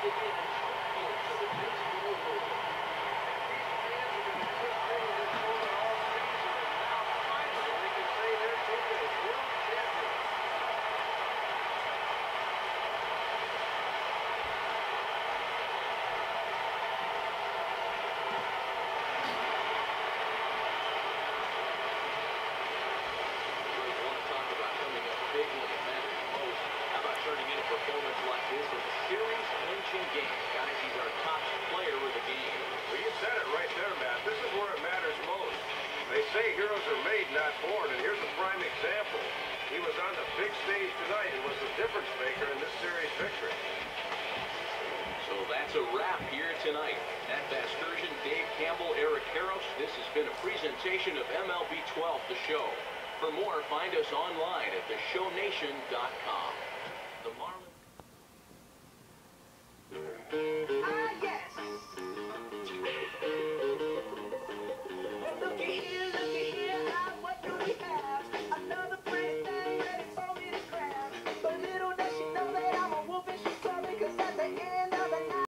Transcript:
That's a wrap here tonight. At Vasgersian, Dave Campbell, Eric Harros, this has been a presentation of MLB12, The Show. For more, find us online at theshownation.com.